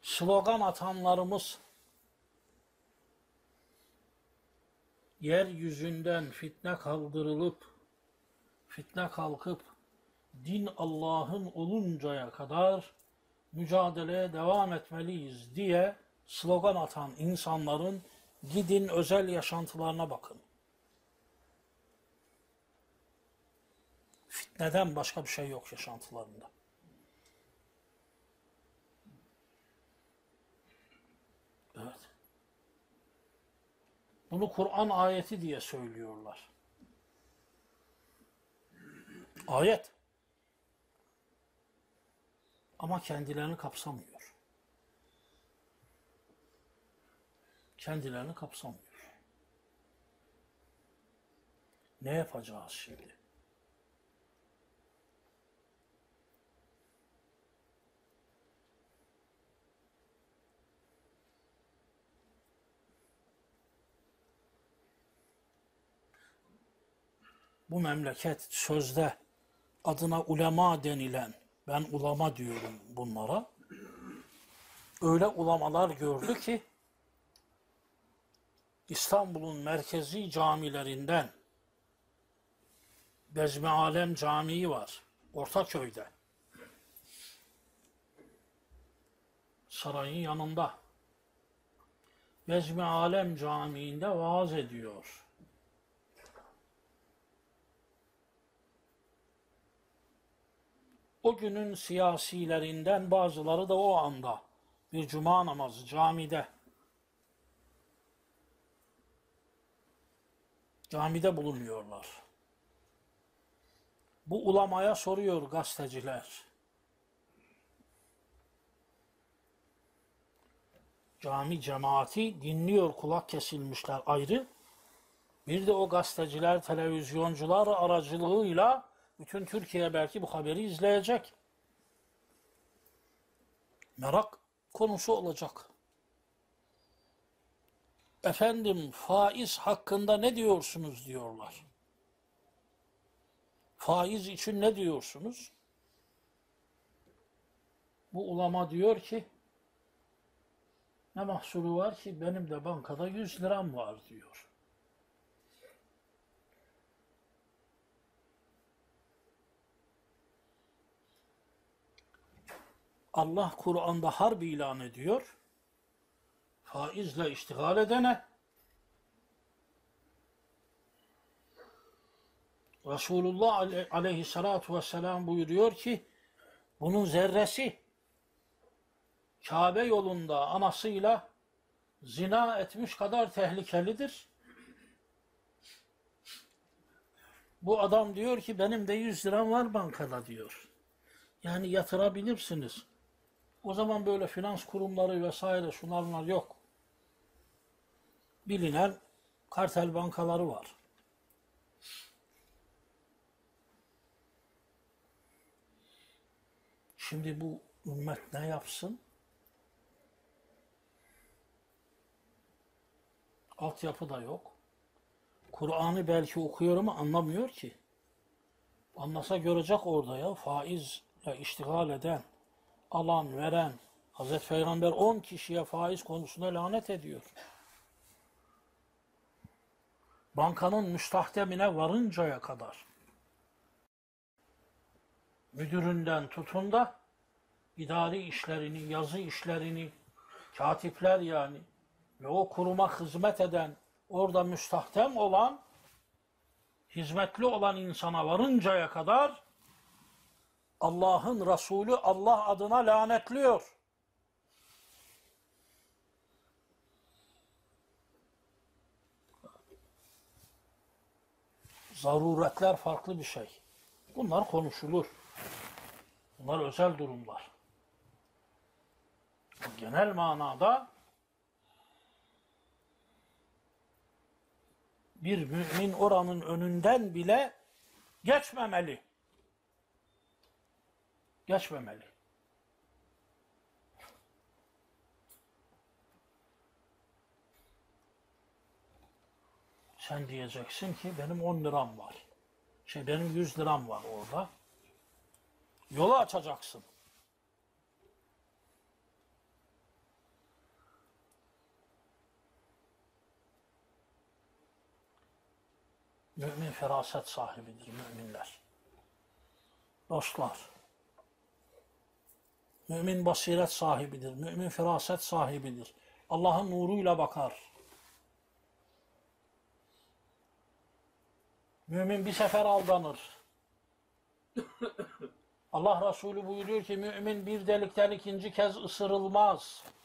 slogan atanlarımız yeryüzünden fitne kaldırılıp, fitne kalkıp din Allah'ın oluncaya kadar mücadeleye devam etmeliyiz diye slogan atan insanların gidin özel yaşantılarına bakın. Fitneden başka bir şey yok yaşantılarında. Evet. Bunu Kur'an ayeti diye söylüyorlar. Ayet. Ama kendilerini kapsamıyor. Kendilerini kapsamıyor. Ne yapacağız şimdi? Bu memleket sözde adına ulema denilen, ben ulama diyorum bunlara, öyle ulamalar gördü ki İstanbul'un merkezi camilerinden Bezmi Alem Camii var, Ortaköy'de. Sarayın yanında. Bezmi Alem Camii'nde vaaz ediyor. O günün siyasilerinden bazıları da o anda bir cuma namazı camide bulunuyorlar. Bu ulamaya soruyor gazeteciler. Cami cemaati dinliyor, kulak kesilmişler ayrı. Bir de o gazeteciler, televizyoncular aracılığıyla bütün Türkiye belki bu haberi izleyecek. Merak konusu olacak. Efendim faiz hakkında ne diyorsunuz diyorlar. Faiz için ne diyorsunuz? Bu ulama diyor ki ne mahsuru var ki benim de bankada 100 liram var diyor. Allah Kur'an'da harp ilan ediyor. Faizle iştigal edene, Resulullah aleyhissalatu vesselam buyuruyor ki bunun zerresi Kabe yolunda anasıyla zina etmiş kadar tehlikelidir. Bu adam diyor ki benim de 100 liram var bankada diyor. Yani yatırabilirsiniz. O zaman böyle finans kurumları vesaire şunlar yok. Bilinen kartel bankaları var. Şimdi bu ümmet ne yapsın? Altyapı da yok. Kur'an'ı belki okuyor ama anlamıyor ki. Anlasa görecek orada ya. Faizle iştigal eden, alan, veren. Hazreti Peygamber 10 kişiye faiz konusunda lanet ediyor. Bankanın müstahdemine varıncaya kadar. Müdüründen tutun da idari işlerini, yazı işlerini, katipler yani ve o kuruma hizmet eden, orada müstahdem olan, hizmetli olan insana varıncaya kadar Allah'ın Resulü Allah adına lanetliyor. Zaruretler farklı bir şey. Bunlar konuşulur. Bunlar özel durumlar. Genel manada bir mümin oranın önünden bile geçmemeli. Geçmemeli. Sen diyeceksin ki benim 10 liram var. Benim 100 liram var orada. Yolu açacaksın. Mümin feraset sahibidir müminler. Dostlar. Mümin basiret sahibidir. Mümin feraset sahibidir. Allah'ın nuruyla bakar. Mümin bir sefer aldanır. Allah Resulü buyuruyor ki mümin bir delikten ikinci kez ısırılmaz.